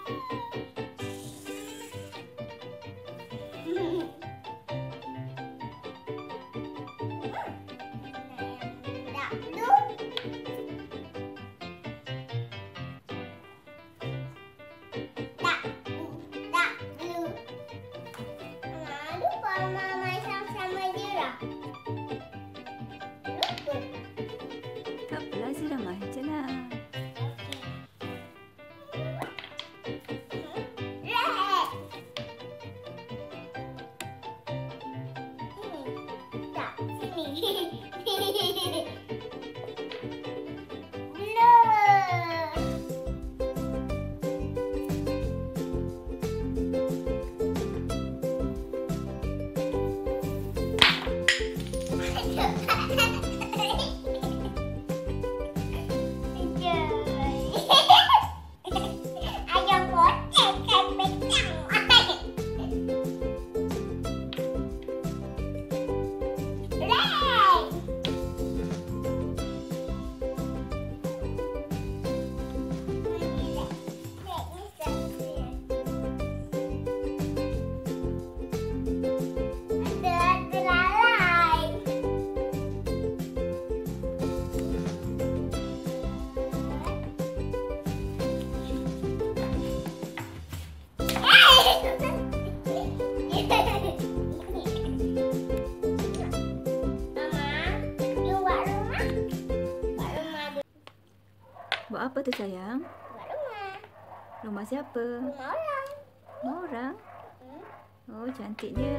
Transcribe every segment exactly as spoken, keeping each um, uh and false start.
Buat apa tu sayang? Buat rumah. Rumah siapa? Rumah orang. Rumah orang? Hmm? Oh, cantiknya.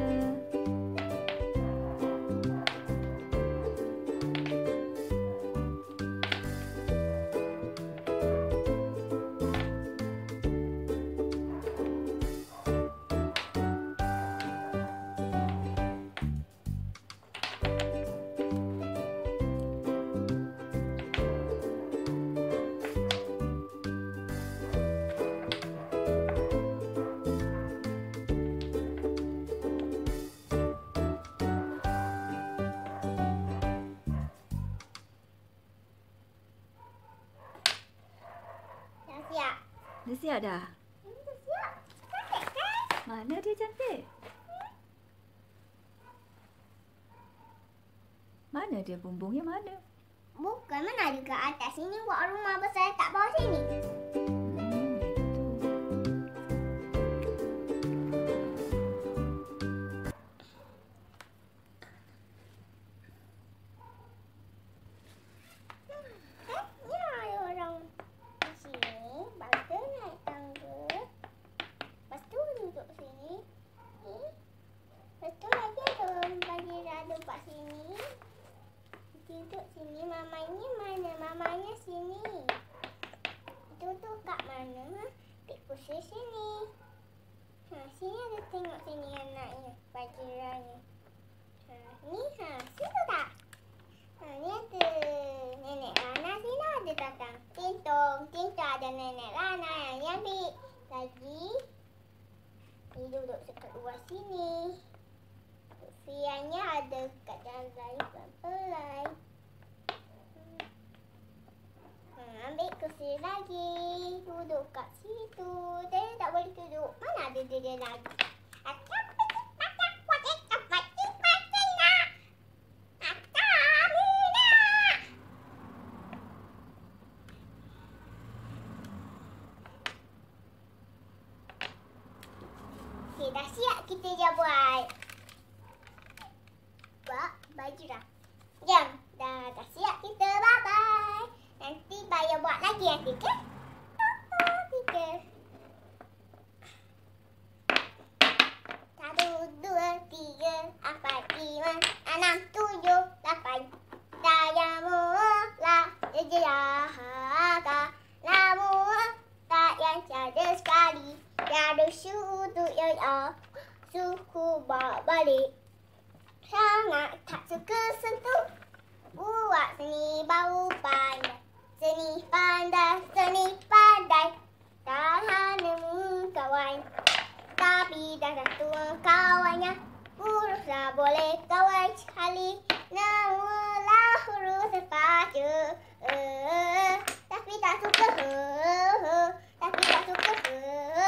Siap. Dah siap dah? Hmm, dah siap. Cantik kan? Mana dia cantik? Mana dia bumbungnya mana? Bukan, mana ada kat atas sini buat rumah besar tak bawah sini. Duduk sini, mamanya mana? Mamanya sini. Itu tu kat mana? Pik kursi sini. Ha, sini ada tengok sini anaknya, Pajeronya. Ha, ni ha, situ tak? Ha, ni ada nenek Rana sini ada datang. Tintong, tintong ada nenek Rana yang ambil. Lagi, ni duduk dekat luar sini. Fianya ada kat dalam pelai. Hmm, ambil kursi lagi. Duduk kat situ. Dia tak boleh duduk. Mana ada dia, dia lagi? Okay, dah siap kita je buat. Buat baju dah. Jom. Dah, dah siap kita. Bye-bye. Nanti bayar buat lagi nanti, ke? Tiga. Satu, dua, tiga, empat, lima, enam, tujuh, lapan. Saya mula jahat. Namun tak yang cerdas sekali. Tiada sudut yang suku bawa balik. Sangat tak suka sentuh. Buat seni bau pandai. Seni pandai, seni pandai. Tak hanya kawan, tapi dah tua kawannya. Uruslah boleh kawan sekali. Namulah huruf sepaca. Uh, tapi tak suka. Uh, uh, tapi tak suka. Uh,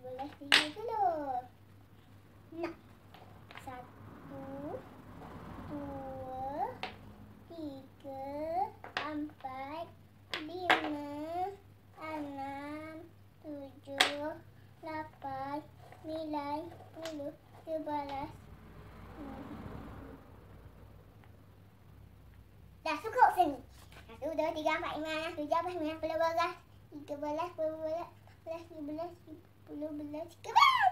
Belah sini dulu. Nak. Satu, dua, tiga, empat, lima, enam, tujuh, lapan, sembilan, sepuluh, sebelas. Dah cukup sini. Satu, dua, tiga, empat, lima, enam, tujuh, lapan, sembilan, sepuluh, dua belas, tiga belas, dua belas, empat belas, lima belas, sepuluh belas, tiga belas.